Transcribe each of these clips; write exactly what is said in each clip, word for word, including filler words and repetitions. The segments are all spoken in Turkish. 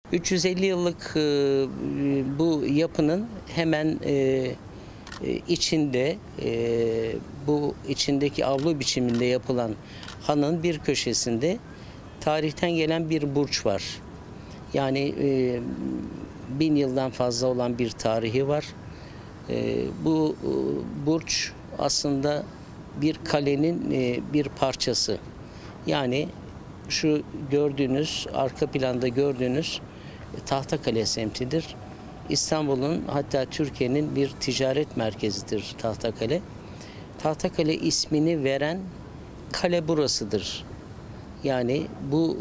üç yüz elli yıllık e, bu yapının hemen e, içinde e, bu içindeki avlu biçiminde yapılan hanın bir köşesinde tarihten gelen bir burç var. Yani e, bin yıldan fazla olan bir tarihi var. E, bu e, burç aslında bir kalenin e, bir parçası. Yani şu gördüğünüz, arka planda gördüğünüz Tahtakale semtidir. İstanbul'un, hatta Türkiye'nin bir ticaret merkezidir Tahtakale. Tahtakale ismini veren kale burasıdır. Yani bu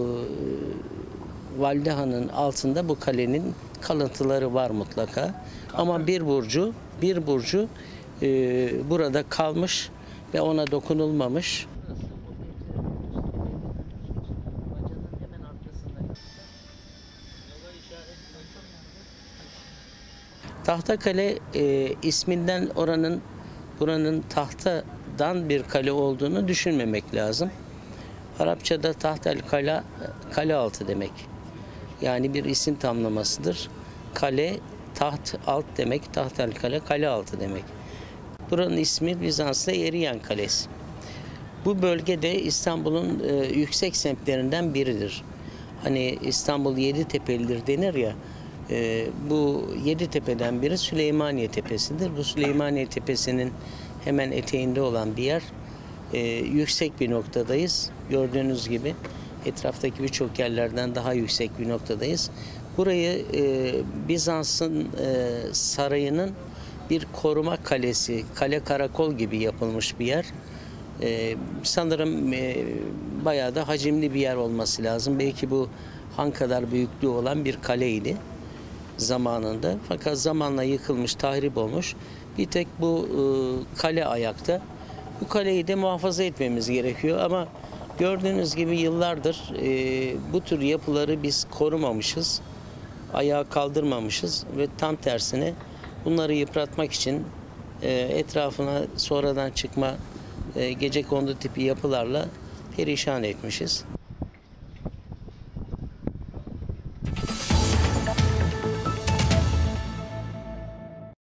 e, Valide Han'ın altında bu kalenin kalıntıları var mutlaka. Ama bir burcu, bir burcu e, burada kalmış ve ona dokunulmamış. Tahtakale e, isminden oranın buranın tahtadan bir kale olduğunu düşünmemek lazım. Arapçada tahtel kala kale altı demek. Yani bir isim tamlamasıdır. Kale taht alt demek, tahtel kale kale altı demek. Buranın ismi Bizans'ta Eriyen Kalesi. Bu bölgede İstanbul'un e, yüksek semtlerinden biridir. Hani İstanbul yedi tepelidir denir ya. E, bu yedi tepeden biri Süleymaniye Tepesi'dir. Bu Süleymaniye Tepesi'nin hemen eteğinde olan bir yer. E, yüksek bir noktadayız. Gördüğünüz gibi etraftaki birçok yerlerden daha yüksek bir noktadayız. Burayı e, Bizans'ın e, sarayının bir koruma kalesi, kale karakol gibi yapılmış bir yer. Ee, sanırım e, bayağı da hacimli bir yer olması lazım. Belki bu han kadar büyüklüğü olan bir kaleydi zamanında. Fakat zamanla yıkılmış, tahrip olmuş. Bir tek bu e, kale ayakta. Bu kaleyi de muhafaza etmemiz gerekiyor ama gördüğünüz gibi yıllardır e, bu tür yapıları biz korumamışız. Ayağa kaldırmamışız ve tam tersine bunları yıpratmak için e, etrafına sonradan çıkma e, gecekondu tipi yapılarla perişan etmişiz.